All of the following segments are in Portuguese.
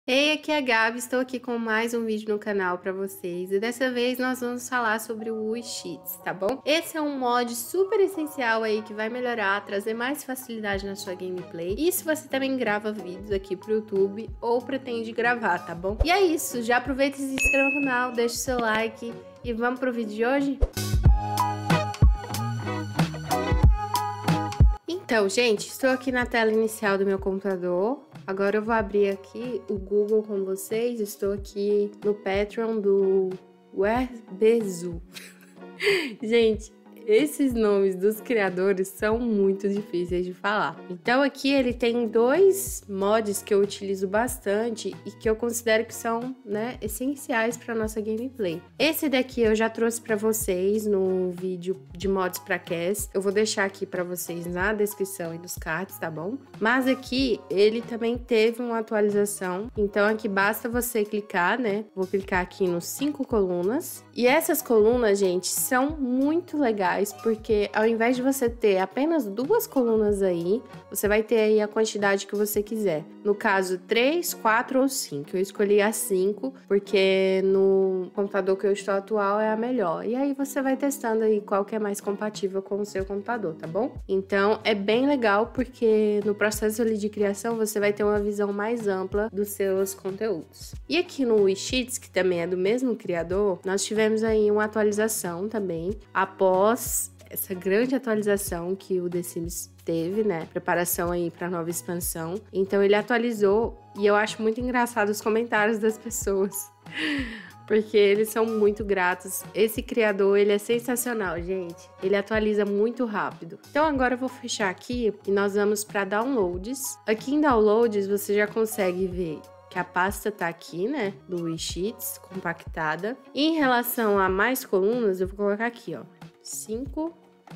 Ei, aqui é a Gabi, estou aqui com mais um vídeo no canal para vocês e dessa vez nós vamos falar sobre o Wishits, tá bom? Esse é um mod super essencial aí que vai melhorar, trazer mais facilidade na sua gameplay e se você também grava vídeos aqui pro YouTube ou pretende gravar, tá bom? E é isso, já aproveita e se inscreva no canal, deixa o seu like e vamos pro vídeo de hoje? Então, gente, estou aqui na tela inicial do meu computador. Agora eu vou abrir aqui o Google com vocês. Estou aqui no Patreon do Werbezu. Gente, esses nomes dos criadores são muito difíceis de falar. Então aqui ele tem dois mods que eu utilizo bastante e que eu considero que são, essenciais para nossa gameplay. Esse daqui eu já trouxe para vocês no vídeo de mods para CAS. Eu vou deixar aqui para vocês na descrição e nos cards, tá bom? Mas aqui ele também teve uma atualização. Então aqui basta você clicar, Vou clicar aqui nos 5 colunas. E essas colunas, gente, são muito legais. Porque ao invés de você ter apenas 2 colunas aí, você vai ter aí a quantidade que você quiser. No caso, 3, 4 ou 5. Eu escolhi as 5 porque no computador que eu estou atual é a melhor. E aí você vai testando aí qual que é mais compatível com o seu computador, tá bom? Então é bem legal porque no processo ali de criação você vai ter uma visão mais ampla dos seus conteúdos. E aqui no Wishits, que também é do mesmo criador, nós tivemos aí uma atualização também após essa grande atualização que o The Sims teve, preparação aí para nova expansão. Então ele atualizou e eu acho muito engraçado os comentários das pessoas, porque eles são muito gratos. Esse criador, ele é sensacional, gente. Ele atualiza muito rápido. Então agora eu vou fechar aqui e nós vamos para downloads. Aqui em downloads você já consegue ver que a pasta tá aqui, do Wishits, compactada. E em relação a mais colunas, eu vou colocar aqui, 5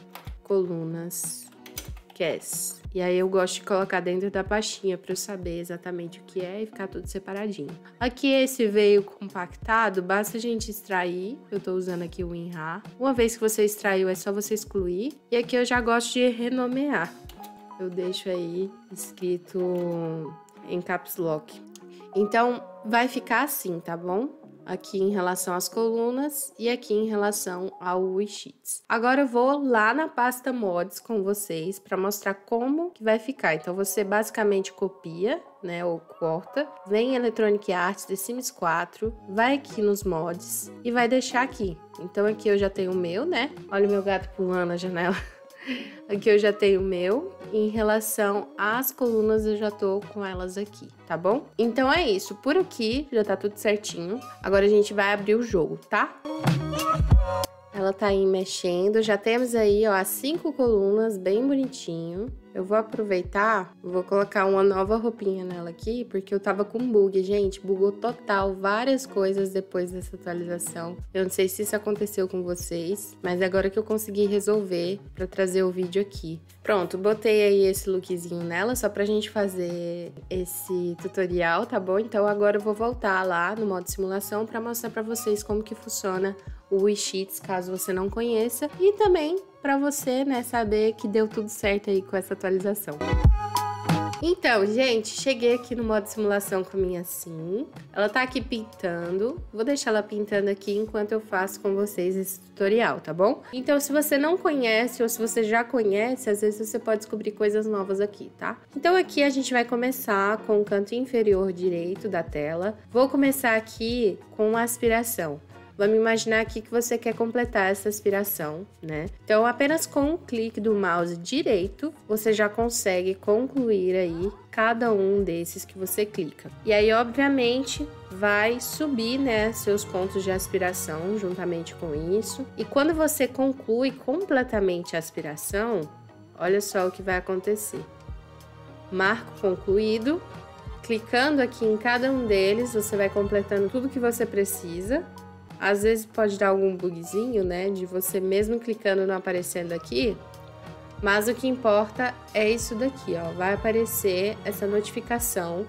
colunas CAS. E aí eu gosto de colocar dentro da pastinha para eu saber exatamente o que é e ficar tudo separadinho. Aqui esse veio compactado, basta a gente extrair. Eu tô usando aqui o WinRAR. Uma vez que você extraiu, é só você excluir. E aqui eu já gosto de renomear. Eu deixo aí escrito em caps lock. Então, vai ficar assim, tá bom? Aqui em relação às colunas e aqui em relação ao Wishits. Agora eu vou lá na pasta mods com vocês para mostrar como que vai ficar. Então você basicamente copia, ou corta, vem em Electronic Arts, The Sims 4, vai aqui nos mods e vai deixar aqui. Então aqui eu já tenho o meu, Olha o meu gato pulando na janela. Aqui eu já tenho o meu. Em relação às colunas, eu já tô com elas aqui, tá bom? Então é isso. Por aqui já tá tudo certinho. Agora a gente vai abrir o jogo, tá? Ela tá aí mexendo. Já temos aí, as 5 colunas, bem bonitinho. Eu vou aproveitar, vou colocar uma nova roupinha nela aqui, porque eu tava com bug, gente. Bugou total, várias coisas depois dessa atualização. Eu não sei se isso aconteceu com vocês, mas agora que eu consegui resolver pra trazer o vídeo aqui. Pronto, botei aí esse lookzinho nela, só pra gente fazer esse tutorial, tá bom? Então agora eu vou voltar lá no modo simulação pra mostrar pra vocês como que funciona o Wishits, caso você não conheça. E também pra você, saber que deu tudo certo aí com essa atualização. Então, gente, cheguei aqui no modo simulação com a minha sim. Ela tá aqui pintando. Vou deixar ela pintando aqui enquanto eu faço com vocês esse tutorial, tá bom? Então, se você não conhece ou se você já conhece, às vezes você pode descobrir coisas novas aqui, tá? Então, aqui a gente vai começar com o canto inferior direito da tela. Vou começar aqui com a aspiração. Vamos imaginar aqui que você quer completar essa aspiração, Então, apenas com um clique do mouse direito, você já consegue concluir aí cada um desses que você clica. E aí, obviamente, vai subir, seus pontos de aspiração juntamente com isso. E quando você conclui completamente a aspiração, olha só o que vai acontecer. Marco concluído. Clicando aqui em cada um deles, você vai completando tudo que você precisa. Às vezes pode dar algum bugzinho, de você mesmo clicando não aparecendo aqui, mas o que importa é isso daqui, vai aparecer essa notificação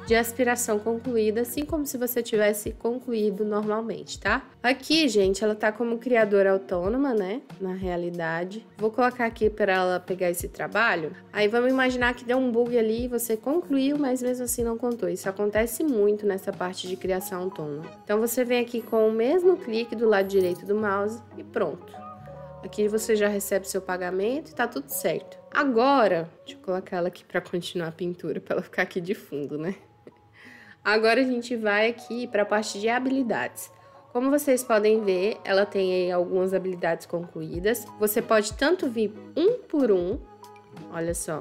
de aspiração concluída, assim como se você tivesse concluído normalmente, tá? Aqui, gente, ela tá como criadora autônoma, né? Na realidade. Vou colocar aqui para ela pegar esse trabalho. Aí vamos imaginar que deu um bug ali, você concluiu, mas mesmo assim não contou. Isso acontece muito nessa parte de criação autônoma. Então você vem aqui com o mesmo clique do lado direito do mouse e pronto. Aqui você já recebe seu pagamento e tá tudo certo. Agora, deixa eu colocar ela aqui para continuar a pintura, para ela ficar aqui de fundo, né? Agora a gente vai aqui para a parte de habilidades. Como vocês podem ver, ela tem aí algumas habilidades concluídas. Você pode tanto vir um por um, olha só,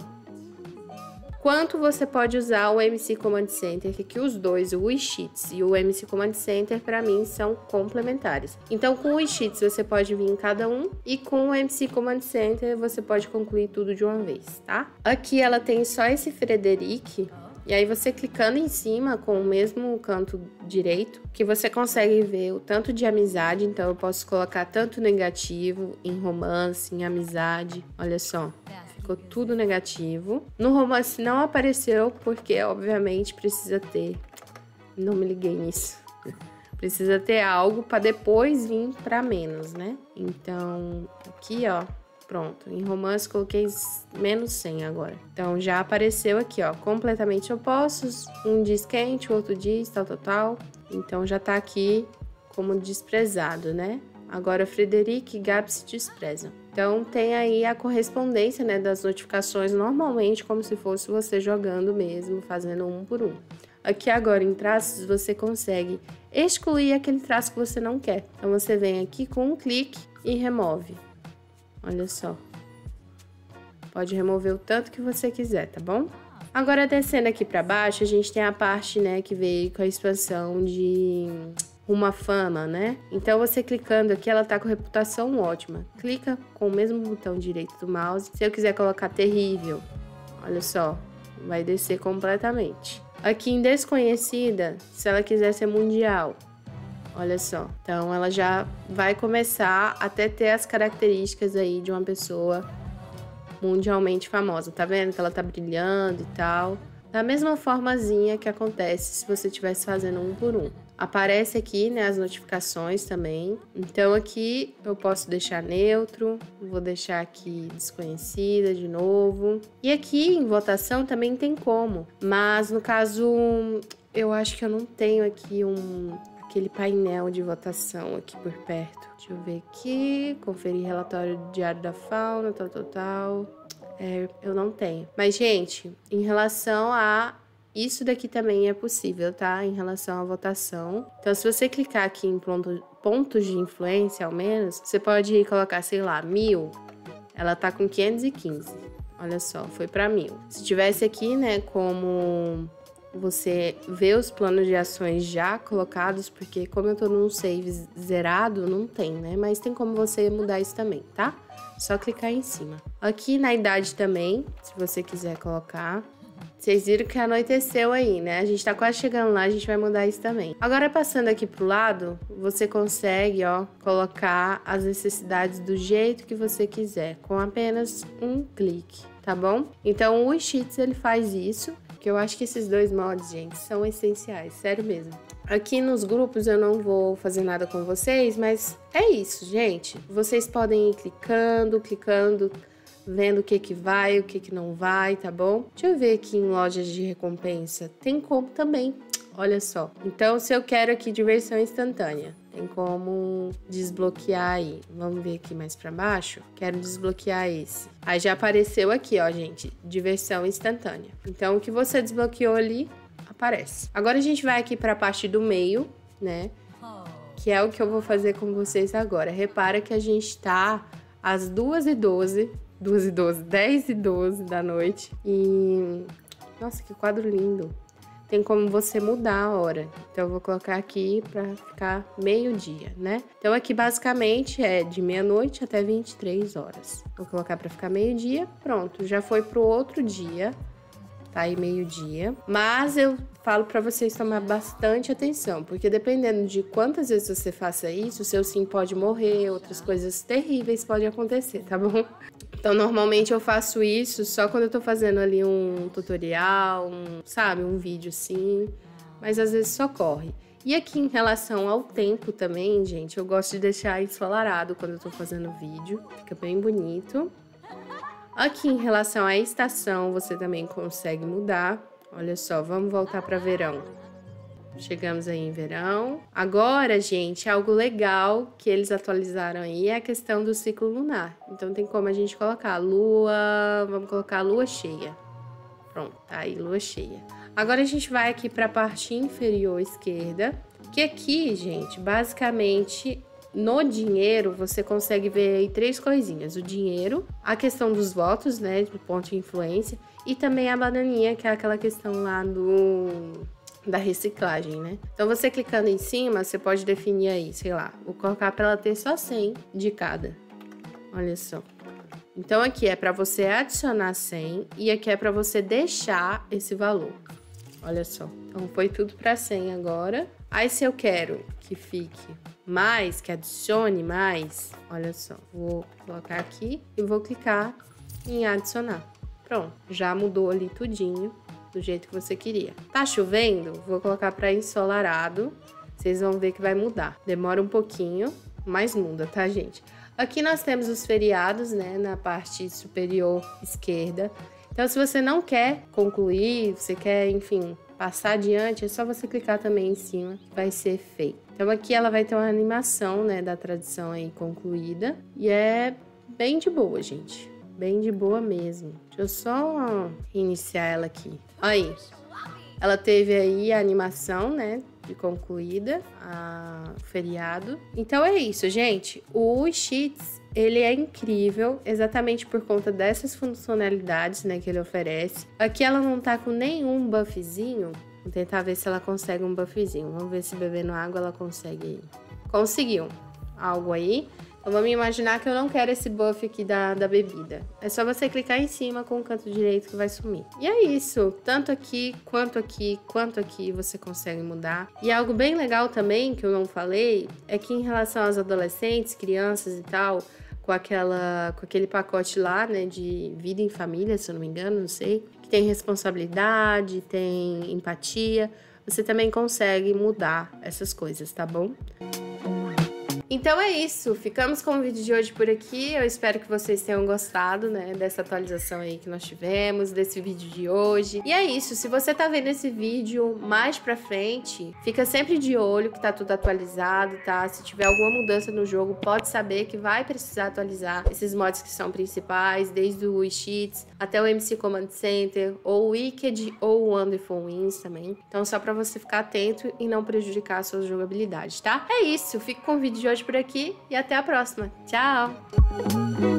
quanto você pode usar o MC Command Center, que os dois, o Wishits e o MC Command Center, para mim, são complementares. Então, com o Wishits você pode vir em cada um e com o MC Command Center você pode concluir tudo de uma vez, tá? Aqui ela tem só esse Frederic, e aí você clicando em cima com o mesmo canto direito, que você consegue ver o tanto de amizade. Então eu posso colocar tanto negativo, em romance, em amizade, olha só. Ficou tudo negativo. No romance não apareceu, porque obviamente precisa ter... Não me liguei nisso. Precisa ter algo para depois vir para menos, né? Então, aqui, ó, pronto. Em romance coloquei menos 100 agora. Então, já apareceu aqui, ó, completamente opostos. Um diz quente, o outro diz tal. Então, já tá aqui como desprezado, né? Agora, Frederic e Gabi se desprezam. Então, tem aí a correspondência, né, das notificações, normalmente como se fosse você jogando mesmo, fazendo um por um. Aqui agora, em traços, você consegue excluir aquele traço que você não quer. Então, você vem aqui com um clique e remove. Olha só. Pode remover o tanto que você quiser, tá bom? Agora, descendo aqui para baixo, a gente tem a parte, né, que veio com a expansão de... uma fama, né? Então, você clicando aqui, ela tá com reputação ótima. Clica com o mesmo botão direito do mouse. Se eu quiser colocar terrível, olha só, vai descer completamente. Aqui em desconhecida, se ela quiser ser mundial, olha só. Então, ela já vai começar a até ter as características aí de uma pessoa mundialmente famosa. Tá vendo que ela tá brilhando e tal? Da mesma formazinha que acontece se você estivesse fazendo um por um. Aparece aqui, né, as notificações também. Então, aqui eu posso deixar neutro. Vou deixar aqui desconhecida de novo. E aqui em votação também tem como. Mas, no caso, eu acho que eu não tenho aqui aquele painel de votação aqui por perto. Deixa eu ver aqui. Conferir relatório diário da fauna, tal. Eu não tenho. Mas, gente, em relação a... Isso daqui também é possível, tá? Em relação à votação. Então, se você clicar aqui em pontos de influência, ao menos, você pode colocar, sei lá, 1000. Ela tá com 515. Olha só, foi para 1000. Se tivesse aqui, né, como você vê os planos de ações já colocados, porque como eu tô num save zerado, não tem, né? Mas tem como você mudar isso também, tá? Só clicar em cima. Aqui na idade também, se você quiser colocar... Vocês viram que anoiteceu aí, né? A gente tá quase chegando lá, a gente vai mudar isso também. Agora, passando aqui pro lado, você consegue, ó, colocar as necessidades do jeito que você quiser, com apenas um clique, tá bom? Então, o Wishits, ele faz isso, que eu acho que esses dois mods, gente, são essenciais, sério mesmo. Aqui nos grupos eu não vou fazer nada com vocês, mas é isso, gente. Vocês podem ir clicando, vendo o que vai, o que não vai, tá bom? Deixa eu ver aqui em lojas de recompensa. Tem como também, olha só. Então, se eu quero aqui diversão instantânea, tem como desbloquear aí. Vamos ver aqui mais pra baixo. Quero desbloquear esse. Aí já apareceu aqui, ó, gente, diversão instantânea. Então, o que você desbloqueou ali, aparece. Agora a gente vai aqui pra parte do meio, né? Que é o que eu vou fazer com vocês agora. Repara que a gente tá às 2h12... 10h12 da noite. E... Nossa, que quadro lindo. Tem como você mudar a hora. Então, eu vou colocar aqui pra ficar meio-dia, né? Então, aqui basicamente é de meia-noite até 23 horas. Vou colocar pra ficar meio-dia. Pronto, já foi pro outro dia. tá aí meio-dia. Mas eu falo pra vocês tomar bastante atenção, porque dependendo de quantas vezes você faça isso, o seu sim pode morrer, outras coisas terríveis podem acontecer, tá bom? Então, normalmente eu faço isso só quando eu tô fazendo ali um tutorial, sabe, um vídeo assim, mas às vezes só corre. E aqui em relação ao tempo também, gente, eu gosto de deixar ensolarado quando eu tô fazendo vídeo, fica bem bonito. Aqui em relação à estação, você também consegue mudar. Olha só, vamos voltar para verão. Chegamos aí em verão. Agora, gente, algo legal que eles atualizaram aí é a questão do ciclo lunar. Então tem como a gente colocar lua, vamos colocar lua cheia. Pronto, tá aí lua cheia. Agora a gente vai aqui para a parte inferior esquerda, que aqui, gente, basicamente no dinheiro você consegue ver aí 3 coisinhas: o dinheiro, a questão dos votos, né, do ponto de influência, e também a bananinha, que é aquela questão lá da reciclagem, né? Então você clicando em cima, você pode definir aí, sei lá, vou colocar para ela ter só 100 de cada. Olha só. Então aqui é para você adicionar 100 e aqui é para você deixar esse valor. Olha só. Então foi tudo para 100 agora. Aí se eu quero que fique mais, que adicione mais, olha só, vou colocar aqui e vou clicar em adicionar. Pronto, já mudou ali tudinho do jeito que você queria. Tá chovendo? Vou colocar para ensolarado. Vocês vão ver que vai mudar. Demora um pouquinho, mas muda, tá, gente? Aqui nós temos os feriados, né, na parte superior esquerda. Então, se você não quer concluir, você quer, enfim, passar adiante, é só você clicar também em cima, vai ser feito. Então, aqui ela vai ter uma animação, né, da tradição aí concluída. E é bem de boa, gente. Bem de boa mesmo. Deixa eu só reiniciar ela aqui. Aí, ela teve aí a animação, né, de concluída, o feriado. Então é isso, gente. O Cheats, ele é incrível, exatamente por conta dessas funcionalidades, né, que ele oferece. Aqui ela não tá com nenhum buffzinho. Vou tentar ver se ela consegue um buffzinho. Vamos ver se bebendo água ela consegue. Conseguiu algo aí. Então, vamos imaginar que eu não quero esse buff aqui da bebida. É só você clicar em cima com o canto direito que vai sumir. E é isso. Tanto aqui, quanto aqui, quanto aqui você consegue mudar. E algo bem legal também, que eu não falei, é que em relação aos adolescentes, crianças e tal, com aquele pacote lá, né, de vida em família, se eu não me engano, não sei, que tem responsabilidade, tem empatia, você também consegue mudar essas coisas, tá bom? Então é isso, ficamos com o vídeo de hoje por aqui. Eu espero que vocês tenham gostado, né, dessa atualização aí que nós tivemos, desse vídeo de hoje. E é isso, se você tá vendo esse vídeo mais pra frente, fica sempre de olho que tá tudo atualizado, tá? Se tiver alguma mudança no jogo, pode saber que vai precisar atualizar esses mods que são principais, desde o Cheats até o MC Command Center, ou o Wicked ou o Wonderful Wins também. Então só pra você ficar atento e não prejudicar a sua jogabilidade, tá? É isso, fico com o vídeo de hoje por aqui e até a próxima. Tchau!